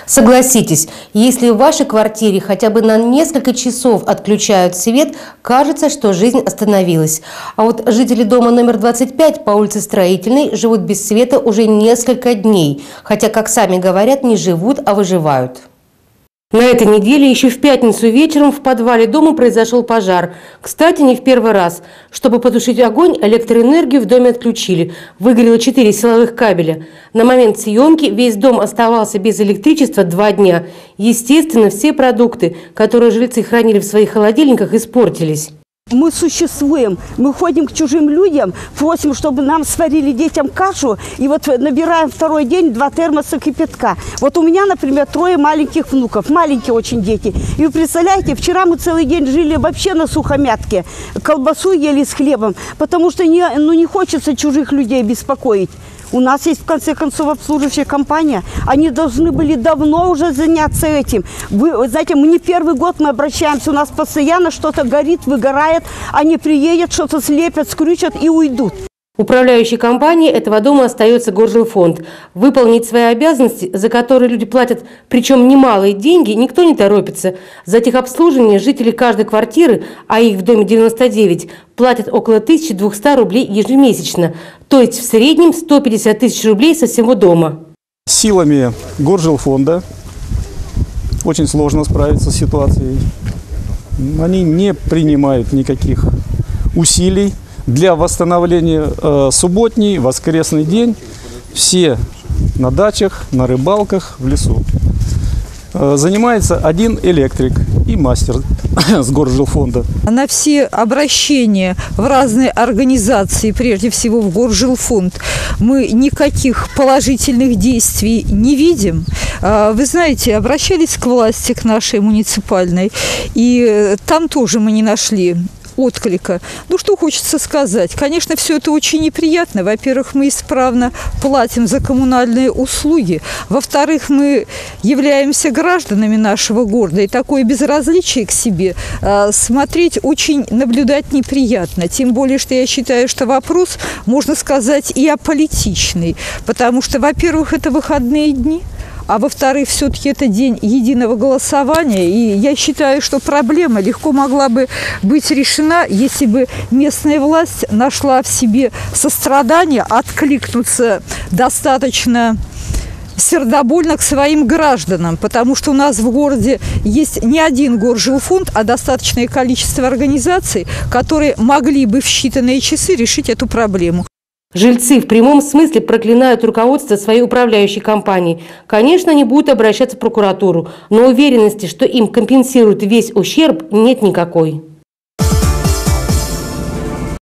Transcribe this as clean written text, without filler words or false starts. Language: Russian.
Согласитесь, если в вашей квартире хотя бы на несколько часов отключают свет, кажется, что жизнь остановилась. А вот жители дома номер 25 по улице Строительной живут без света уже несколько дней, хотя, как сами говорят, не живут, а выживают. На этой неделе еще в пятницу вечером в подвале дома произошел пожар. Кстати, не в первый раз. Чтобы потушить огонь, электроэнергию в доме отключили. Выгорело 4 силовых кабеля. На момент съемки весь дом оставался без электричества 2 дня. Естественно, все продукты, которые жильцы хранили в своих холодильниках, испортились. Мы существуем, мы ходим к чужим людям, просим, чтобы нам сварили детям кашу, и вот набираем второй день 2 термоса кипятка. Вот у меня, например, 3 маленьких внуков, маленькие очень дети. И вы представляете, вчера мы целый день жили вообще на сухомятке, колбасу ели с хлебом, потому что не хочется чужих людей беспокоить. У нас есть, в конце концов, обслуживающая компания. Они должны были давно уже заняться этим. Вы знаете, мы не первый год мы обращаемся, у нас постоянно что-то горит, выгорает. Они приедут, что-то слепят, скрючат и уйдут. Управляющей компанией этого дома остается Горжилфонд. Выполнить свои обязанности, за которые люди платят, причем немалые деньги, никто не торопится. За техобслуживание жители каждой квартиры, а их в доме 99, платят около 1200 рублей ежемесячно. То есть в среднем 150 тысяч рублей со всего дома. Силами Горжилфонда очень сложно справиться с ситуацией. Они не принимают никаких усилий для восстановления. Субботний, воскресный день все на дачах, на рыбалках, в лесу. Занимается один электрик и мастер с Горжилфонда. На все обращения в разные организации, прежде всего в Горжилфонд, мы никаких положительных действий не видим. Вы знаете, обращались к власти, к нашей муниципальной, и там тоже мы не нашли отклика. Ну, что хочется сказать. Конечно, все это очень неприятно. Во-первых, мы исправно платим за коммунальные услуги. Во-вторых, мы являемся гражданами нашего города. И такое безразличие к себе смотреть очень, наблюдать неприятно. Тем более, что я считаю, что вопрос, можно сказать, и аполитичный. Потому что, во-первых, это выходные дни. А во-вторых, все-таки это день единого голосования. И я считаю, что проблема легко могла бы быть решена, если бы местная власть нашла в себе сострадание, откликнуться достаточно сердобольно к своим гражданам. Потому что у нас в городе есть не один Горжилфонд, а достаточное количество организаций, которые могли бы в считанные часы решить эту проблему. Жильцы в прямом смысле проклинают руководство своей управляющей компании. Конечно, они будут обращаться в прокуратуру, но уверенности, что им компенсируют весь ущерб, нет никакой.